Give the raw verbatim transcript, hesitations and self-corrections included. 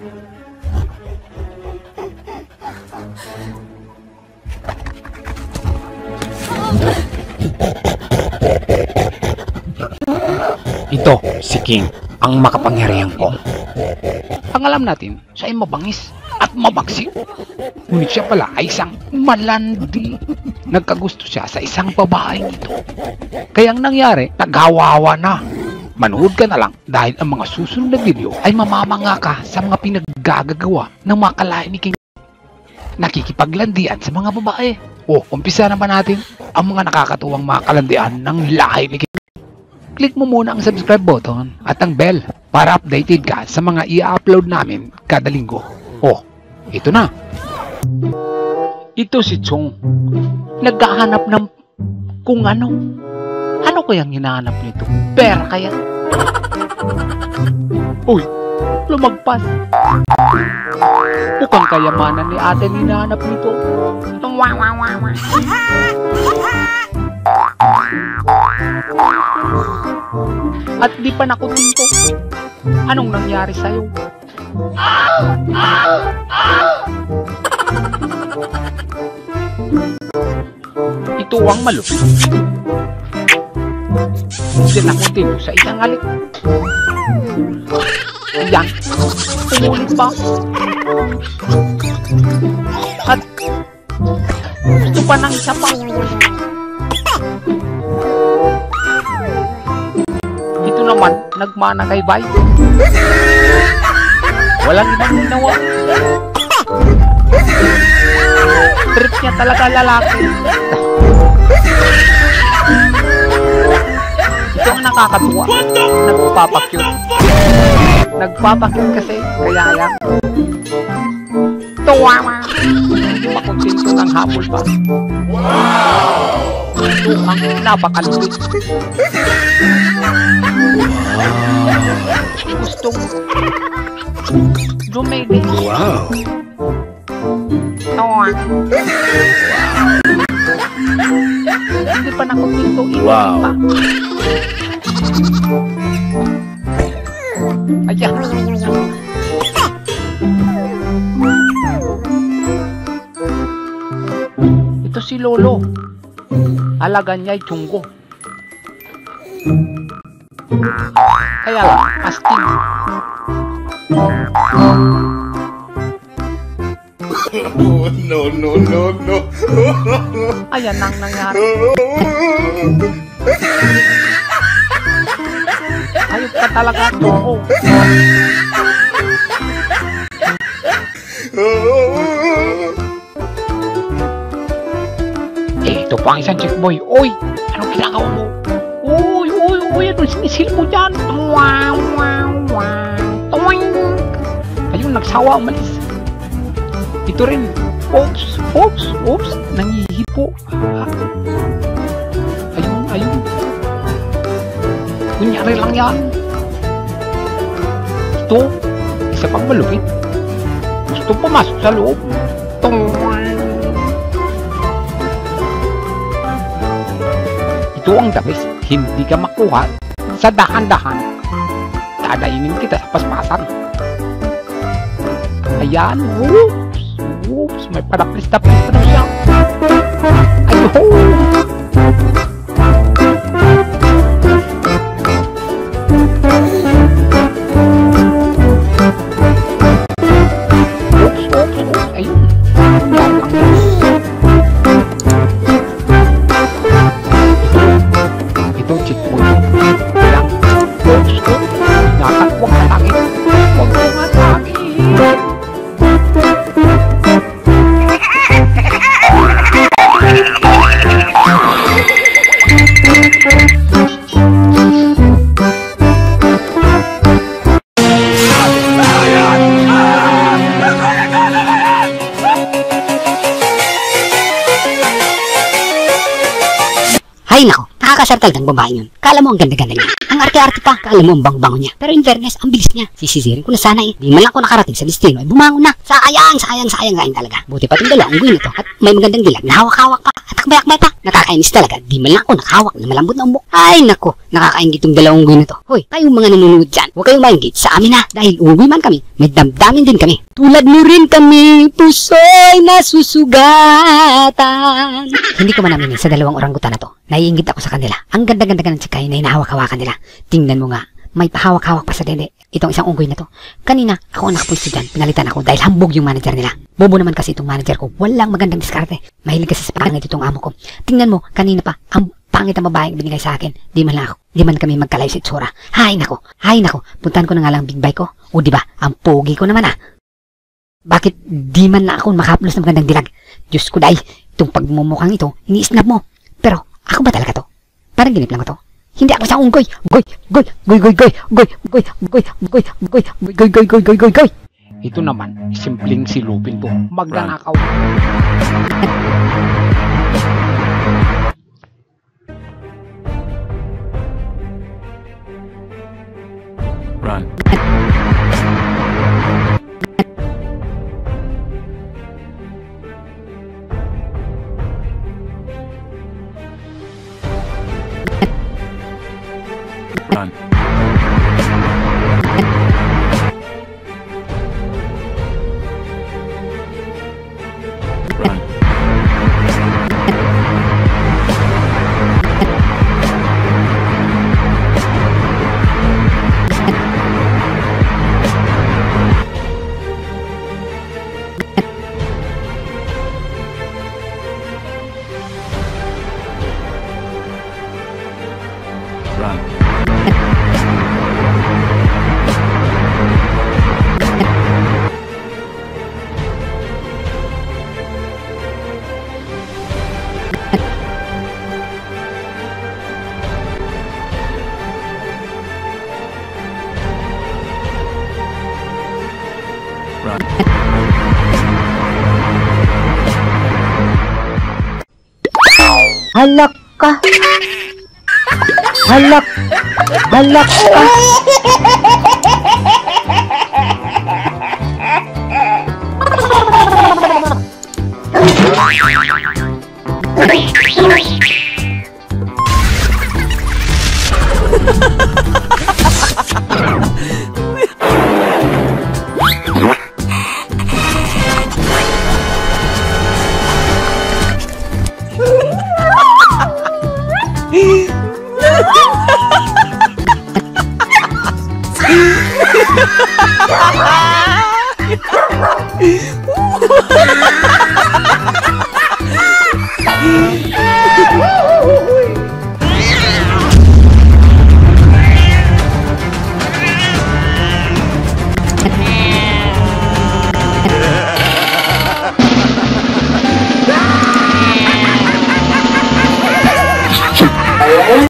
Ito, si King, ang makapangyarihan ko. Ang alam natin, siya ay mabangis at mabagsik. Ngunit siya pala ay isang malandi. Nagkagusto siya sa isang babaeng ito. Kaya ang nangyari, naghawawa na. Manood ka na lang dahil ang mga susunod na video ay mamamanga ka sa mga pinaggagawa ng mga kalahi ni King. Nakikipaglandian sa mga babae. O, umpisa na ba natin ang mga nakakatuwang mga kalandian ng lahi ni King? Click mo muna ang subscribe button at ang bell para updated ka sa mga i-upload namin kada linggo. Oh, ito na. Ito si Chong. Naghahanap ng kung ano. Ano kayang hinahanap nito? Pera kaya? Uy, lumagpas. Mukhang kayamanan ni ate ang hinahanap nito. At di pa nakutinto. Anong nangyari sa'yo? Ito ang malupit. Hindi nakutinto sa isang halik. Ayan, tumulit pa. At gusto pa ng isa pa. Ito naman, nagmana kay Bay. Walang ibang ginawa. Trip niya talaga lalaki. Ito ang nakakatuwa. Nagpapakyut. Nagpapakyut kasi, kaya yan. Tuwa ma. Makuntinto ng hapol pa. Ito ang napakalupit. Gustong dumede. Wow. Tuwa. Hindi pa nakutinto. Wow. Pa. Ayan. Ito si Lolo. Alaga niya ay Chunggo. Kaya lang, astig. Oh, no, no, no, no. Ayan ang nangyari. Ayop ka talaga, Chunggo. Eh, ito pa ang isang chick boy. Oy, anong ginagawa mo? Uy, uy, uy, anong sinisil mo dyan? Wow, wow, wow. Toing. Ayun, nagsawa, umalis. Ito rin. Oops, oops, oops. Nangihipo. Ah. Ayun, ayun. Kunyari lang yan. Ito, isa pang malupit. Gusto pumasok sa loob. Toing. Ito ang dabis, hindi ka makuha sa dahan-dahan. Dadainin kita sa paspasan. Ayan, whoops, whoops, may padaplis-taplis pa na siya. Ayun! Whoops, whoops, whoops, ayun. Ayan lang. Ito, chick boy. Ayan. Oops, oops. Nakakwak sa langit. Huwag mo nga sa akin. talagang babae yun. Kala mo ang ganda-ganda niya. Ang arte-arte pa, kala mo ang bang-bango niya. Pero in fairness, ang bilis niya. Sisisirin ko na sana eh. Di man lang ako nakarating sa destino ay bumangon na. Sayang, sayang, sayang ngayon talaga. Buti pa itong dalawang unggoy nito at may magandang dilag na hawak-hawak pa. At akbay-akbay pa. Nakakainis talaga. Di man lang ako nakahawak na malambot na umbok. Ay nako, nakakaingit itong dalawang unggoy nito. Hoy, kayong mga nanonood dyan, huwag kayong maingit sa amin ha. Dahil unggoy man kami, may damdamin din kami. Tulad mo rin kami, puso'y nasusugatan. Hindi ko man aminin sa dalawang orangutan na to. Naiingit ako sa kanila. Ang ganda-ganda ng tsikay na hinahawak-hawakan nila. Tingnan mo nga, may pahawak-hawak pa sa dede. Itong isang unggoy na to. Kanina, ako ang nakapwesto dyan. Pinalitan ako dahil hambog yung manager nila. Bobo naman kasi itong manager ko. Walang magandang diskarte. Mahilig kasi sa pangit itong amo ko. Tingnan mo, kanina pa, ang pangit ang babaeng binigay sa akin. Di man lang ako. Di man kami magkalay sa itsura. Hay nako, hay nako. Puntahan ko na nga lang big bike ko. O di ba, ang pogi ko naman ah. Bakit di man na ako makaplos ng magandang dilag? Diyos ko dahi, itong pagmumukhang ito, ini-snap mo. Pero, ako ba talaga to? Parang ginip lang to. Hindi ako isang unggoy. Goy, goy, goy, goy, goy, goy, goy, goy, goy, goy, goy, goy, goy, goy, goy, goy. Ito naman, simpleng si Lupin po. Magnanakaw. Run. Run. Run. Run. Run. Halak ka. Halak. Halak ka. Ha